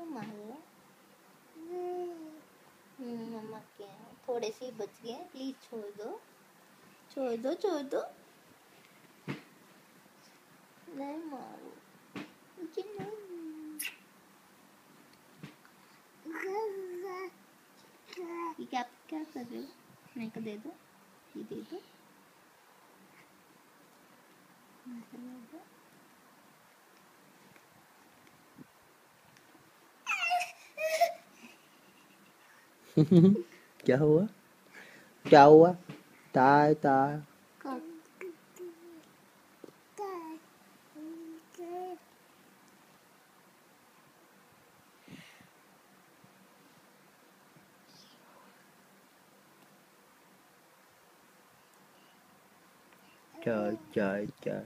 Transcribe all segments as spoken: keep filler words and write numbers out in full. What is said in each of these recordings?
मारो। हम्म मम्मा के थोड़े से बच गए, प्लीज छोड़ दो छोड़ दो छोड़ दो, नहीं मारो मुझे नहीं। ये क्या क्या कर रहे हो? मेरे को दे दो, ये दे दो, क्या हुआ क्या हुआ? ताय ताय चाय चाय चाय।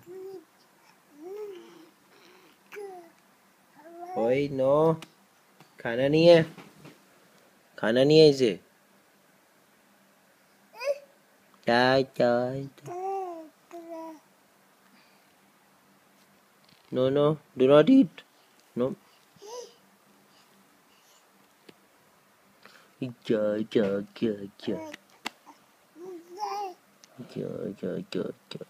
ओए नो, खाना नहीं है, खाना नहीं है इसे। चाय चाय। No no, do not eat. No. चाय चाय चाय चाय चाय चाय चाय चाय।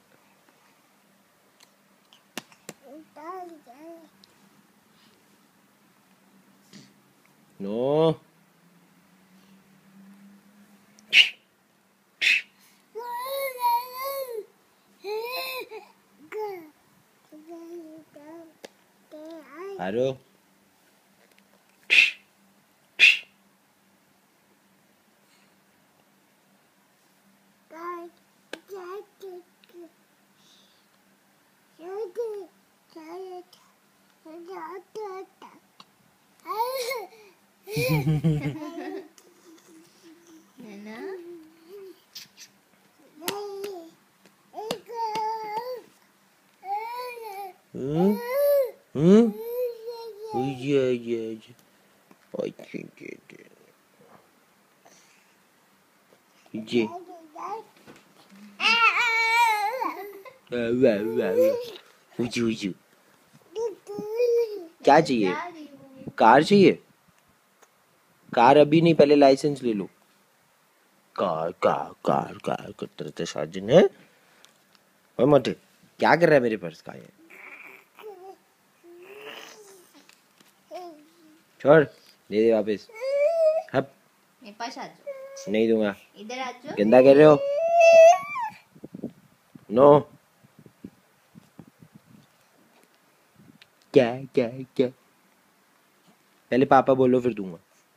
नो। आरो नैना हम्म हम्म ये ये ये ओए ये ये ये वाह वाह वाह उजू उजू। क्या चाहिए? कार चाहिए? कार अभी नहीं, पहले लाइसेंस ले लो। कार कार कार कार करते साजन है। और मटे क्या कर रहा है मेरे पर्स का? ये छोड़, दे दे वापस। हप मेरे पास आ जाओ। नहीं दूंगा। इधर आ जाओ। गंदा कर रहे हो। नो। क्या क्या क्या? पहले पापा बोलो फिर दूंगा।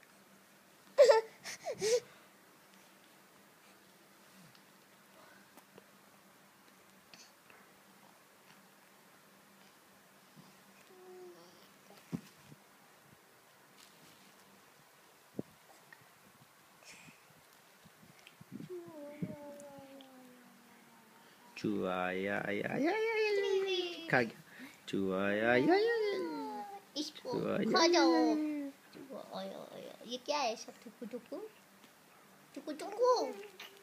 चूहा आया आया आया आया खा गया। चूहा आया आया आया इसको खा जाओ। ये क्या है सब? टुकु टुकु टुकु टुकु